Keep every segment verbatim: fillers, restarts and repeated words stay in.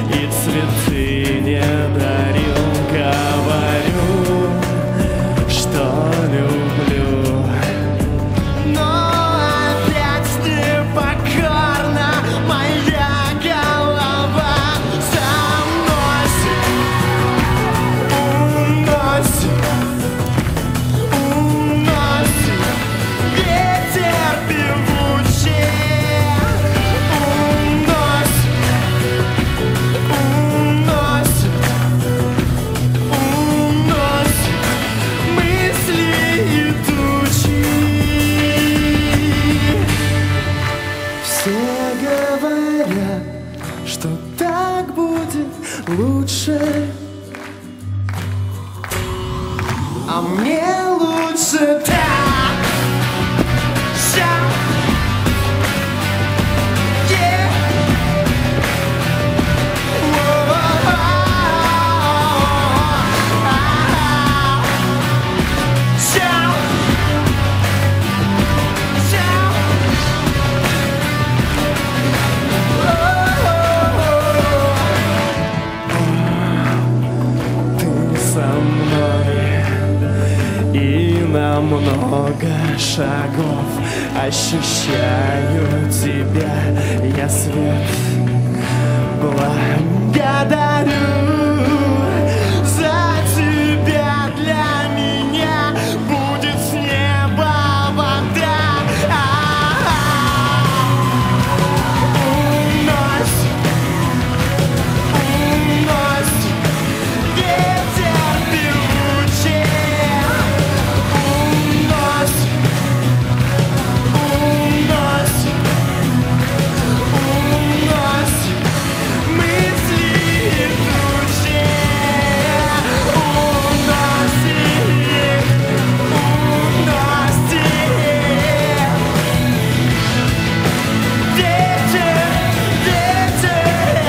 и цветы не дарил. Говорю, что люблю, но опять непокорна моя голова. Заносит, уносит, уносит ветер певучий. Уносит, уносит, уносит мысли идущие. Все говорят, что так будет лучше, а мне лучше так. Shout, yeah. Whoa, shout, shout. Ты со мной, и на много шагов ощущаю тебя. Я свет благодарю за тебя. Для меня будет с неба вода. Уносит, уносит ветер певучий. Уносит, уносит, уносит мысли идущие. Уносит, уносит ветер, ветер.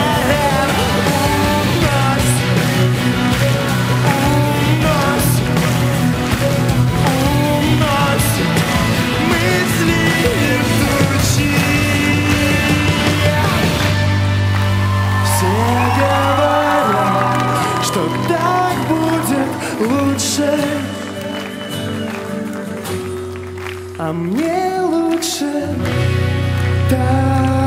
Уносит, уносит, уносит мысли идущие. Все говорят, что так будет лучше, а мне лучше так.